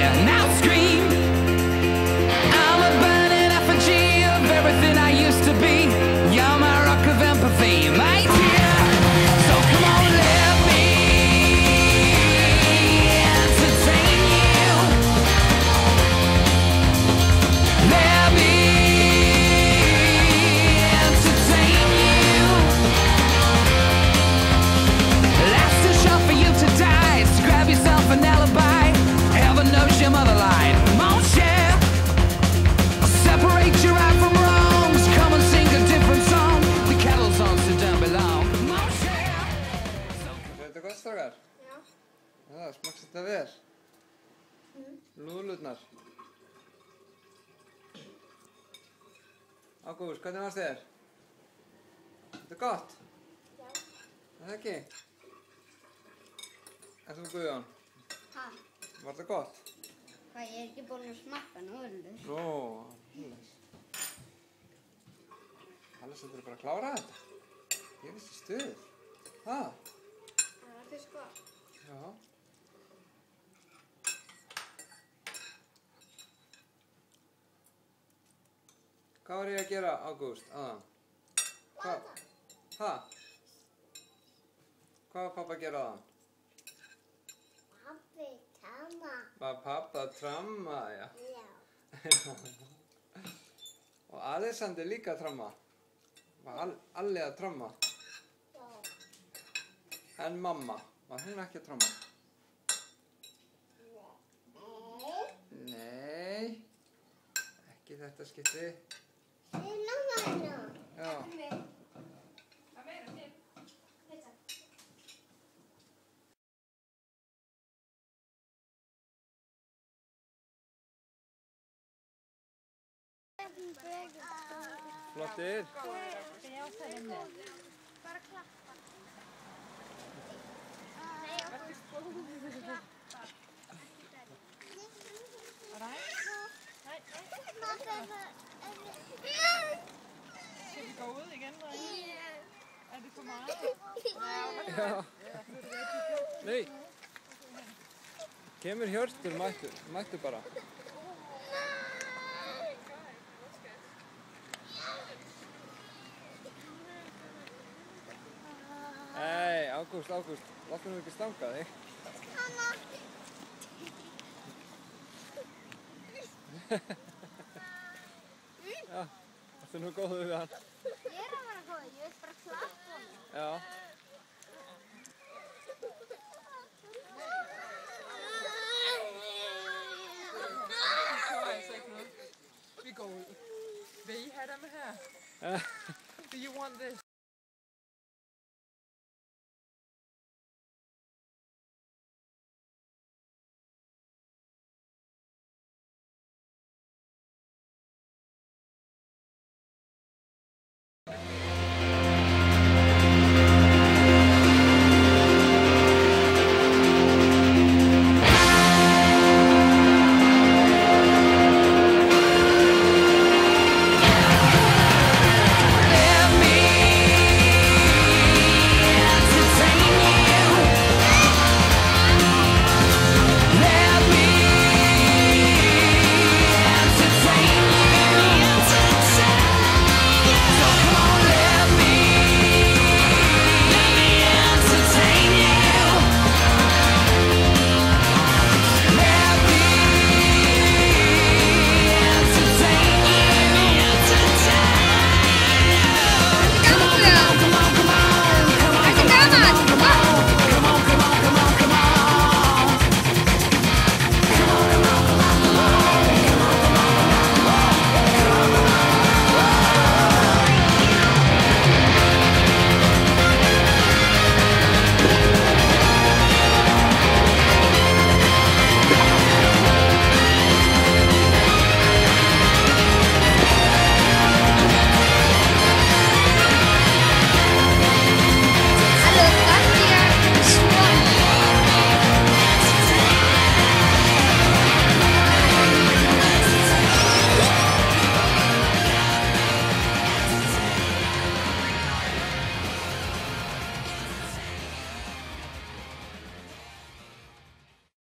now scream. I'm a burning effigy of everything I used to be. You're my rock of empathy, my dear. So come on, let me entertain you. Let me entertain you. Life's too short for you to die, so grab yourself an alibi. Heaven knows your mother lied. Won't share. Separate your right from wrongs. Come and sing a different song. The kettle's on, so don't belong. Won't share. Er þetta gott, strákar? Já. Já, smakst þetta vel? Lúlurnar. Ágúst, hvernig fannst þér? Þetta er gott? Já. Er það ekki? En þú, Guðjón, Ha? var þetta gott? Hvað, ég er ekki búin að smakka núðlur. Ó, Hannes. Hannes, þetta er bara að klára þetta. Ég vissi stuð. Ha? Það var fyrst gott. Já. Hvað var ég að gera, Ágúst, áðan? Hvað? Ha? Hvað var pappa að gera áðan? Pabbi, tamma. Var pappa að tramma, já. Já. Og Alexander líka að tramma. Var Alli að tramma. Já. En mamma, var hún ekki að tramma? Nei. Nei. Ekki þetta skipti. Núna. Já. Flottir. Bara klappa. Skal vi gå ud igen, drenge? Er det for meget? Já. Nei. Kemur Hjörtur, mættu bara. Nei, Ágúst, láttu nú ekki stanga þig. Já, ertu nú góður við hann? Ég er að vera góð, ég vil bara klappa honum. Já. Det var altså ikke noget. Vi går ud. Vil I have dem her? Do you want this?